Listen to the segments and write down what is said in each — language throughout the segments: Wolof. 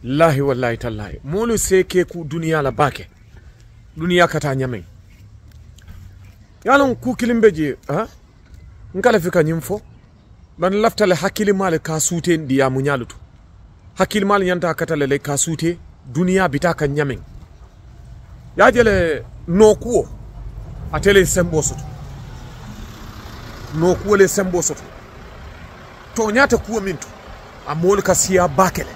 lahi wallahi tallahi molu seke ku duniya la bake duniya kata nyamen yalon ku kilimbe je ha ngala fika nyimfo ban laftale hakili male ka sute ndiya mu nyalutu hakili male yanta katale le ka sute duniya bitaka nyamen ya jele nokuo atele sembo soto nokuo le sembo soto to nyata kuo mintu amol ka siya bakele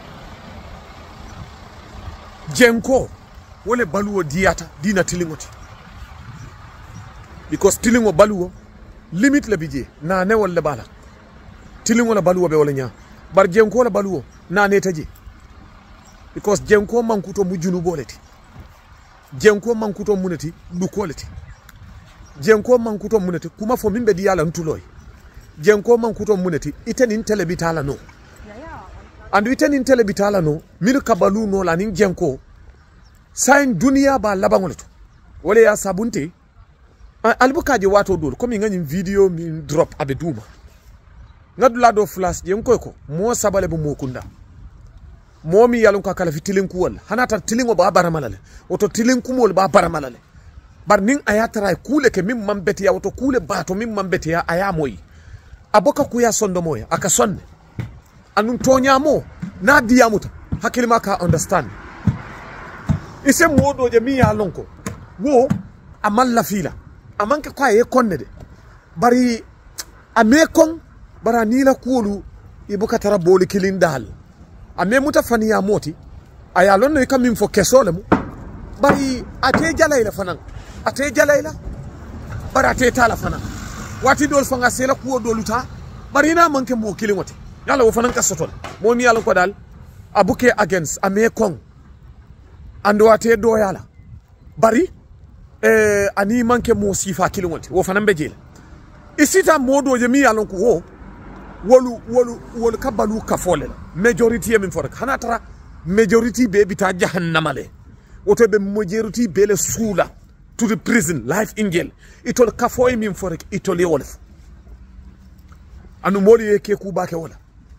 jenko wole baluwo diyata dina tilingoti because tilingo baluwo limit la bije na ne wala bala tilingo la baluwo be wala nya bar jenko la baluwo na ne taje because jenko mankuto mujunu boleti jenko mankuto munati dukoleti jenko mankuto munati kuma fo mimbe diyala ntuloy jenko mankuto munati itenin telebitala no andu itenin telebitala no mil kabalu no la nin jenko sain dunia ba labangoleto wala ya sabunte albukaje wato dol komi ngani video min drop abe duma ngadula do flash jenko ko mo sabale bu mo kunda momi yalon ka kala fi tilinku wala hanata tilingo ba baramalale oto tilinku mol ba baramalale bar nin ayatara kule ke mim mambeti ya oto kule bato mim mambeti ya ayamoyi aboka kuya sondo moya aka sonne anun tonyamo na diyamuta hakilima ka understand ise modo je mi yalon ko wo amalla fila amanke kwa ye konne de bari amekon bara nila kulu ibuka tara boli kilindal ame muta fani ya moti ayalon no kam min fo kesole mu bari ate jalayla fanan ate jalayla bara ate tala fanan wati dol fanga sela kuwo doluta bari na manke mo kilimote yalla wo fanan kasotol mo mi yalla ko dal abuke against ame kon ando ate do yalla bari ani manke mo sifa kilimote wo fanan bejela isita modo je mi yalla ko wo wolu kabalu kafole majority min forek hanatara majority be bita jahannamale woto be majority be le sula to the prison life in jail itol kafoy min forek itol yolf anu moli yake ku bake wala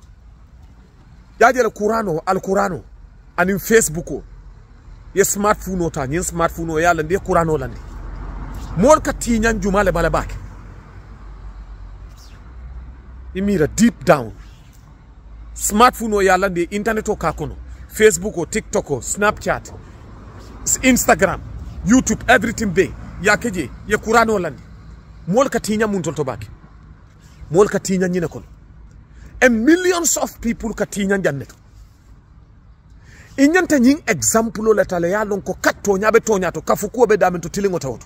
yaje alqurano ani facebook ye smartphone ota nyin smartphone o yalla ndi qurano landi mol ka tinyan jumale bala bake imira deep down smartphone o yalla ndi internet o kakono facebook o tiktok o snapchat instagram youtube everything be yakeje ye qur'ano landi mol ka tinya mun tolto bake mol ka tinya nyine kon and millions of people ka tinya janneto inyanta nyin example la tale ya lon ko katto nyabe to nyato kafuko be damen to tilingo tawto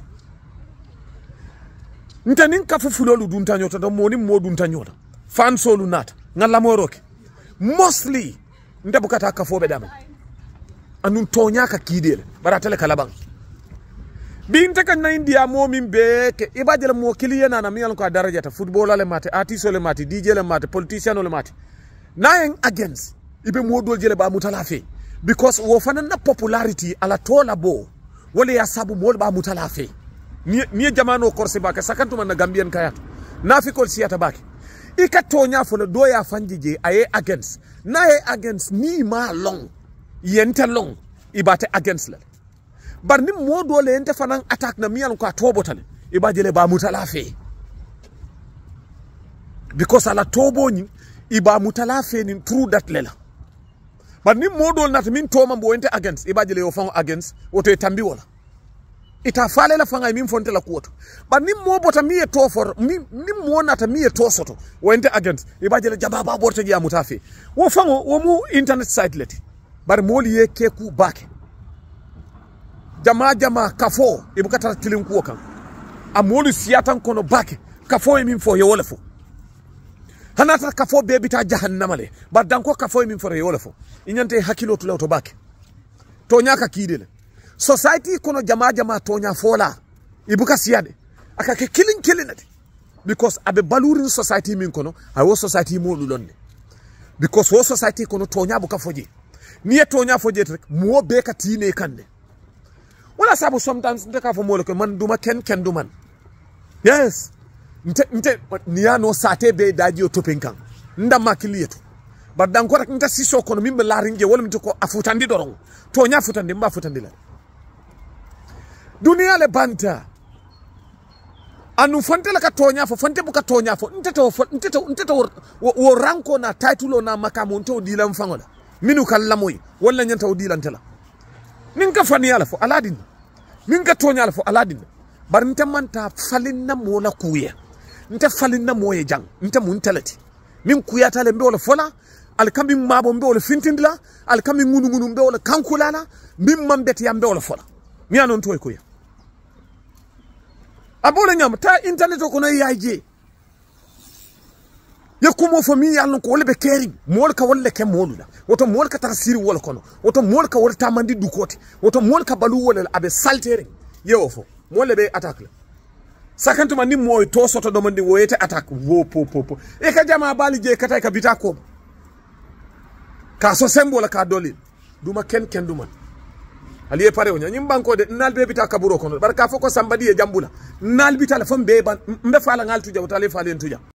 ntanin kafu fulolu dunta nyota do moni modun tanyota fan solu nata ngalla moroke mostly ndabu kata kafobe dama anun tonya ka kidele baratale kalaban binte kan na india momin beke ibajele mo kiliyana na miyal ko darajata football le mate artiste le mate dj le mate politician le mate nayen against ibe modol jele ba mutalafe because wo fanan na popularity ala tola bo wala ya sabu mol ba mutalafe ni jamano korse ba ka sakantu na gambian kayat nafikol siyata baki ikatonya fo do ya fanjije aye against naye against ni ma long yente long ibate against la bar ni modo le ente fanan attack na miyan ko tobotale ibajele ba mutalafe because ala tobo ni iba mutalafe ni through that lela bar ni modo nat min toma mbo ente against ibajele yo fang against woto tambi wala ita fale la fanga min fonte la kuoto ba nim mo bota miye to for nim mo nata miye to soto wente against ibajele jababa borte ya mutafi wo fango wo mu internet site leti bar moli ye keku bake jama kafo ibukata tilinku kan amoli siyatan kono bake kafo min fo ye wolefo hanata kafo be bita jahannamale bar danko kafo min fo ye wolefo inyante hakilo to lawto bake to nyaka kidele society kono jama tonya fola ibuka siyade akake killing it because abe balurin society min kono awo society mo lulonde because wo society kono tonya buka foje niye tonya foje rek mo be ka tine kande wala sabu sometimes ndeka fo mo ko man duma ken duman yes nte niya no sate be daji o topenkan ndama kiliyeto bar dan ko rek nta siso kono min be laringe wala min ko afutandi dorong to nya futandi mba futandi la dunia le banta anu fonte la ka tonya fo fonte bu ka tonya fo nteta wo ranko na title na makamu nto dilam fangola minu kallamoy wala nyanta o dilantela min ka fani ala fo aladin min ka tonya ala fo aladin bar nta manta falinna mola kuye nta falinna moye jang nta mun talati min kuyata le mbewla fola alkami mabo mbewla fintindla alkami ngunu mbewla kankulala min mambeti ya mbewla fola mi anon toy kuya abole nyam ta internet ko no yaje yakumo fami yalla ko wolbe kering mol ka wolle ke molula woto mol ka tasiri wol kono woto mol ka wol tamandi du koti woto mol ka balu wol abe saltere yewo fo mol be attaque la sakantuma ni moy to soto do mandi woyete attaque wo po e ka jama bali je katay ka bita ko ka so sembola ka dolil duma ken duma aliye pare onya nyim banko de nal be bita kaburo kono barka foko sambadi e jambula nal bita la fam be ban mbe fala ngal tuja wotale falen tuja